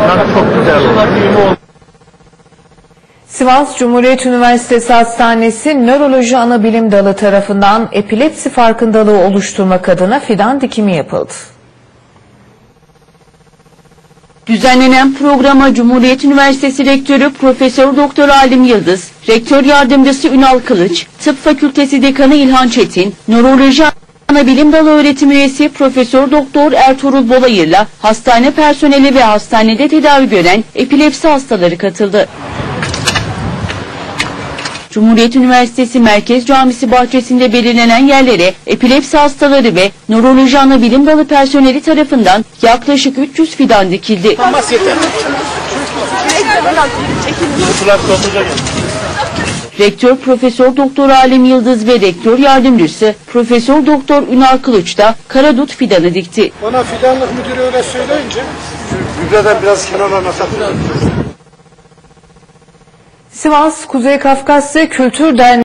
çok güzel. Sivas Cumhuriyet Üniversitesi Hastanesi Nöroloji Anabilim Dalı tarafından epilepsi farkındalığı oluşturmak adına fidan dikimi yapıldı. Düzenlenen programa Cumhuriyet Üniversitesi Rektörü Profesör Doktor Alim Yıldız, Rektör Yardımcısı Ünal Kılıç, Tıp Fakültesi Dekanı İlhan Çetin, Nöroloji Anabilim Dalı öğretim üyesi Profesör Doktor Ertuğrul Bolayır'la hastane personeli ve hastanede tedavi gören epilepsi hastaları katıldı. Cumhuriyet Üniversitesi Merkez Camisi bahçesinde belirlenen yerlere epilepsi hastaları ve Nöroloji Anabilim Dalı personeli tarafından yaklaşık 300 fidan dikildi. Rektör Profesör Doktor Alim Yıldız ve Rektör Yardımcısı Profesör Doktor Ünal Kılıç da karadut fidanı dikti. Bana fidanlık müdürü öyle söyleyince Gübreden biraz kenarlarına sakın. Sivas Kuzey Kafkasya Kültür Derneği